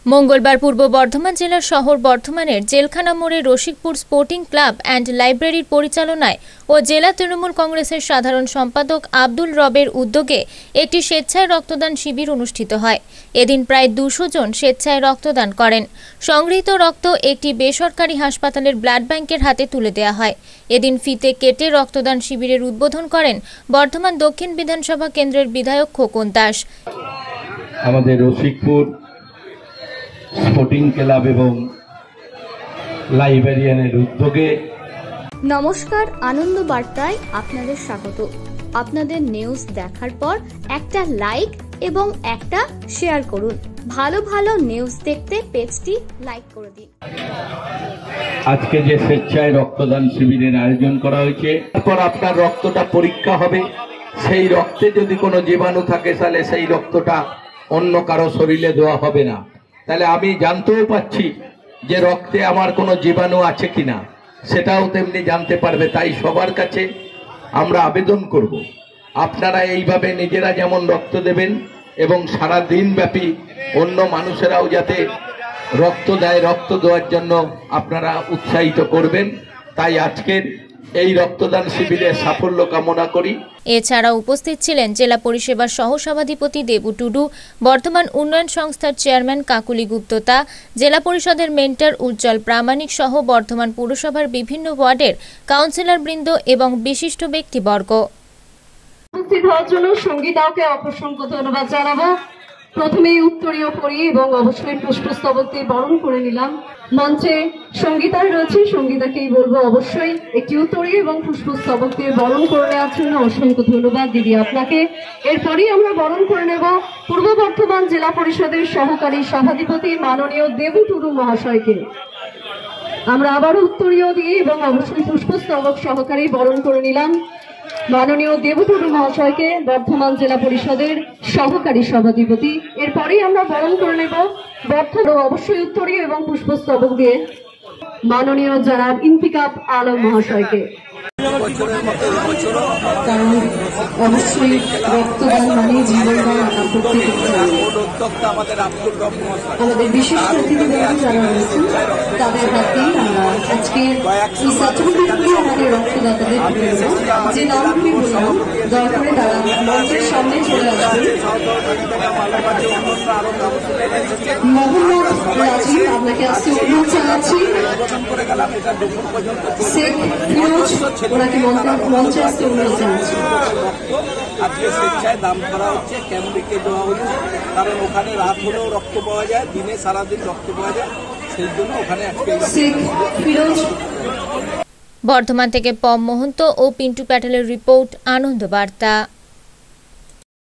মঙ্গলবার পূর্ব বর্ধমান জেলার শহর বর্ধমানের জেলখানা মোড়ে রসিকপুর স্পোর্টিং ক্লাব অ্যান্ড লাইব্রেরির পরিচালনায় ও জেলা তৃণমূল কংগ্রেসের সাধারণ সম্পাদক আব্দুল রবের উদ্যোগে একটি স্বেচ্ছায় রক্তদান শিবির অনুষ্ঠিত হয়। এদিন প্রায় 200 জন স্বেচ্ছায় রক্তদান করেন। সংগৃহীত রক্ত একটি বেসরকারি হাসপাতালের ব্লাড ব্যাংকের হাতে তুলে দেওয়া হয়। এদিন ফিতে কেটে রক্তদান শিবিরের উদ্বোধন করেন বর্ধমান দক্ষিণ বিধানসভা কেন্দ্রের বিধায়ক খোকন দাস। আমাদের রসিকপুর স্পোর্টিং ক্লাব এবং লাইব্রেরিয়ানের উদ্যোগে নমস্কার, আনন্দ বার্তায় আপনাদের স্বাগত। আপনাদের নিউজ দেখার পর একটা লাইক এবং একটা শেয়ার করুন। ভালো ভালো নিউজ দেখতে পেজটি লাইক করে দিন। আজকে যে স্বেচ্ছায় রক্তদান শিবিরের আয়োজন করা হয়েছে, তারপর আপনার রক্তটা পরীক্ষা হবে। সেই রক্তে যদি কোনো জীবাণু থাকে তাহলে সেই রক্তটা অন্য কারো শরীরে দেওয়া হবে না। তাহলে আমি জানতেও পাচ্ছি যে রক্তে আমার কোনো জীবাণু আছে কিনা, সেটাও তেমনি জানতে পারবে। তাই সবার কাছে আমরা আবেদন করব, আপনারা এইভাবে নিজেরা যেমন রক্ত দেবেন এবং সারা দিন ব্যাপী অন্য মানুষেরাও যাতে রক্ত দেয়, রক্ত দেওয়ার জন্য আপনারা উৎসাহিত করবেন। তাই আজকের এই রক্তদান শিবিরের সাফল্য কামনা করি। এছাড়া উপস্থিত ছিলেন জেলা পরিষেবার সহসভাধিপতি দেবু টুডু, বর্ধমান উন্নয়ন সংস্থার চেয়ারম্যান কাকুলি গুপ্ততা, জেলা পরিষদের মেন্টর উজ্জ্বল প্রামাণিক সহ বর্ধমান পুরসভার বিভিন্ন ওয়ার্ডের কাউন্সিলর বৃন্দ এবং বিশিষ্ট ব্যক্তিবর্গ। উপস্থিত হওয়ার জন্য সঙ্গীতাকে অসংখ্য ধন্যবাদ জানাবো। প্রথমেই উত্তরীয় পড়ি এবং অবশ্যই পুষ্পস্তবক দিয়ে বরণ করে নিলাম। মঞ্চে সঙ্গীতার রয়েছে, সঙ্গীতাকেই বলবো অবশ্যই একটি উত্তরীয় এবং পুষ্পস্তবক দিয়ে বরণ করে নেওয়ার জন্য অসংখ্য ধন্যবাদ দিদি আপনাকে। এরপরই আমরা বরণ করে নেব পূর্ব বর্ধমান জেলা পরিষদের সহকারী সভাধিপতি মাননীয় দেবু টুডু মহাশয়কে। আমরা আবারও উত্তরীয় দিয়ে এবং অবশ্যই পুষ্পস্তবক সহকারী বরণ করে নিলাম মাননীয় দেবু টুডু মহাশয়কে, বর্ধমান জেলা পরিষদের সহকারী সভাধিপতি। এরপরেই আমরা বরণ করে নেব বর্ধমান অবশ্যই উত্তরীয় এবং পুষ্পস্তবক দিয়ে মাননীয় জনাব ইন্তিকাব আলম মহাশয়কে। কারণ অবশ্যই রক্তদান মানে জীবনদান। আমাদের বিশেষ অতিথিবৃন্দ যারা রয়েছেন তাদের হাতেই আমরা আজকে এই সার্টিফিকেটগুলি আমাদের রক্তদাতাদের তুলে দেব। যে নামগুলি বললাম দয়া করে তারা মঞ্চের সামনে চলে আসবেন। মোহাম্মদ রাজীব, আপনাকে আসতে অনুরোধ জানাচ্ছি। শেখ ফিরোজ, ওনাকে মঞ্চে আসতে অনুরোধ জানাচ্ছি। আজকে স্বেচ্ছায় দাম করা হচ্ছে, ক্যাম্পে দেওয়া হচ্ছে। কারণ ওখানে রাত হলেও রক্ত পাওয়া যায়, দিনে সারাদিন রক্ত পাওয়া যায়, সেই জন্য ওখানে আজকে। শেখ ফিরোজ। বর্ধমান থেকে পম মোহন্ত ও পিন্টু প্যাটেলের রিপোর্ট, আনন্দ বার্তা।